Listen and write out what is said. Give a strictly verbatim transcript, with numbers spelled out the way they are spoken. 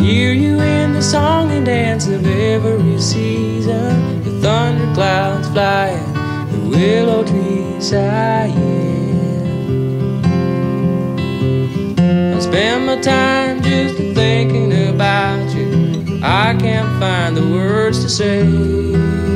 hear you in the song and dance of every season. The thunder clouds flying, the willow trees sighing. I spend my time just thinking about you. I can't find the words to say.